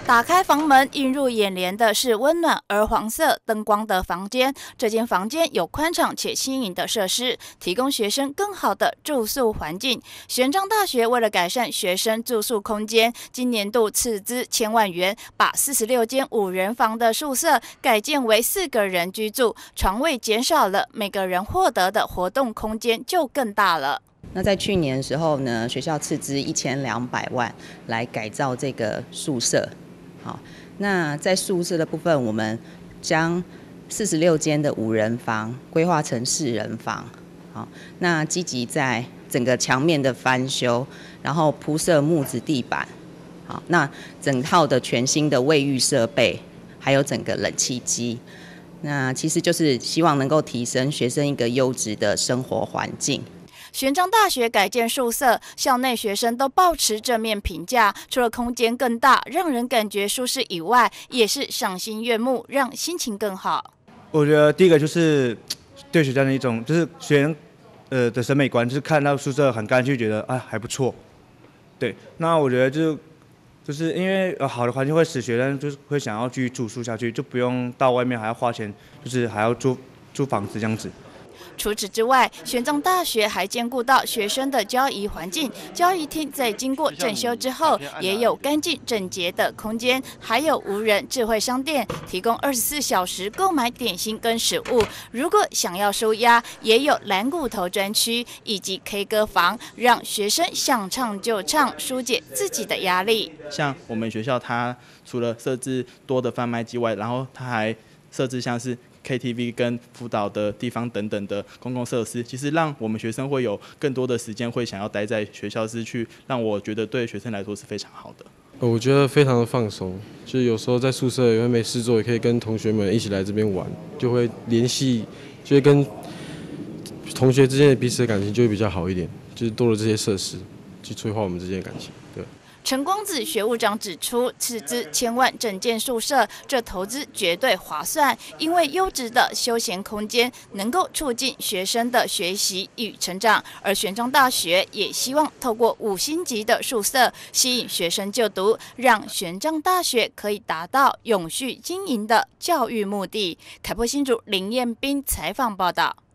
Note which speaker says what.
Speaker 1: 打开房门，映入眼帘的是温暖而黄色灯光的房间。这间房间有宽敞且新颖的设施，提供学生更好的住宿环境。玄奘大学为了改善学生住宿空间，今年度斥资1000万元，把46间5人房的宿舍改建为4个人居住，床位减少了，每个人获得的活动空间就更大了。
Speaker 2: 那在去年的时候呢，学校斥资1200万来改造这个宿舍。好，那在宿舍的部分，我们将46间的5人房规划成4人房。好，那积极在整个墙面的翻修，然后铺设木质地板。好，那整套的全新的卫浴设备，还有整个冷气机。那其实就是希望能够提升学生一个优质的生活环境。
Speaker 1: 玄奘大学改建宿舍，校内学生都抱持正面评价。除了空间更大，让人感觉舒适以外，也是赏心悦目，让心情更好。
Speaker 3: 我觉得第一个就是对学生的一种，就是学生的审美观，就是看到宿舍很干净，觉得还不错。对，那我觉得就是因为好的环境会使学生就是会想要继续住宿下去，就不用到外面还要花钱，就是还要租房子这样子。
Speaker 1: 除此之外，玄奘大学还兼顾到学生的交易环境。交易厅在经过整修之后，也有干净整洁的空间，还有无人智慧商店，提供24小时购买点心跟食物。如果想要舒压，也有蓝骨头专区以及 K 歌房，让学生想唱就唱，疏解自己的压力。
Speaker 4: 像我们学校，它除了设置多的贩卖机外，然后它还设置像是KTV 跟辅导的地方等等的公共设施，其实让我们学生会有更多的时间会想要待在学校是去，让我觉得对学生来说是非常好的。
Speaker 5: 我觉得非常的放松，就是有时候在宿舍因为没事做，也可以跟同学们一起来这边玩，就会联系，就会跟同学之间的彼此的感情就会比较好一点，就是多了这些设施去催化我们之间的感情。对。
Speaker 1: 陈光子学务长指出，斥资1000万整建宿舍，这投资绝对划算，因为优质的休闲空间能够促进学生的学习与成长。而玄奘大学也希望透过5星级的宿舍吸引学生就读，让玄奘大学可以达到永续经营的教育目的。凯波新竹林彦斌采访报道。